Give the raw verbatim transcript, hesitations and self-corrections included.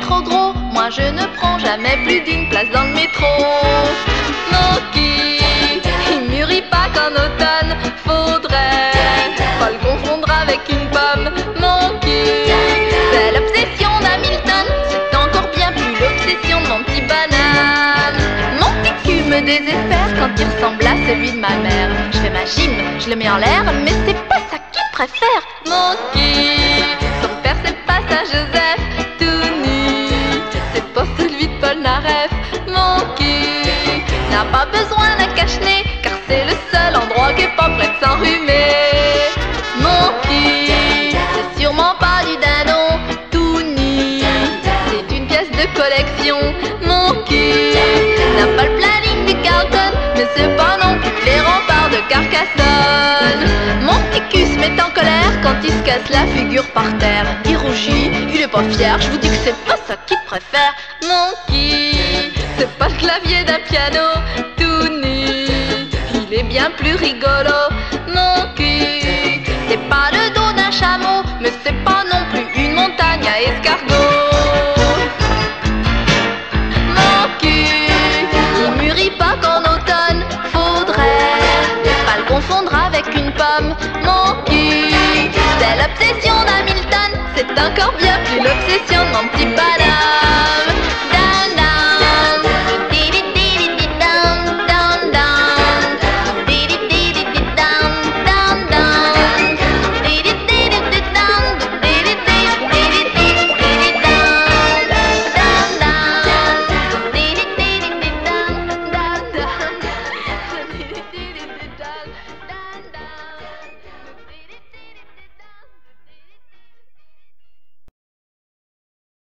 trop gros, moi je ne prends jamais plus d'une place dans le métro. Monkey, il mûrit pas qu'en automne, faudrait pas le confondre avec une pomme. Monkey, c'est l'obsession d'Hamilton, c'est encore bien plus l'obsession de mon petit banane. Mon petit cul me désespère quand il ressemble à celui de ma mère. Je fais ma gym, je le mets en l'air, mais c'est pas ça qu'il préfère. Monkey, son père c'est pas ça Joseph, tout nu, c'est pas celui de Paul Naref. Monkey n'a pas besoin d'un cache-nez, car c'est le seul endroit qui est pas prêt de s'enrhumer. Monkey, c'est sûrement pas du dindon, tout nu, c'est une pièce de collection. Monkey n'a pas le planning du Carlton, mais c'est pas non plus les remparts de Carcassonne. Mon petit cul se met en colère quand il se casse la figure par terre. Il rougit, il est pas fier, je vous dis que c'est pas ça qu'il préfère. Monkey, c'est pas le clavier d'un piano, tout nu, il est bien plus rigolo. Monkey, c'est pas le dos d'un chameau, mais c'est pas non plus une montagne à escargot. Monkey, il mûrit pas qu'en automne, faudrait pas le confondre avec une pomme. Monkey, c'est l'obsession d'Hamilton, c'est encore bien plus l'obsession de mon petit pas.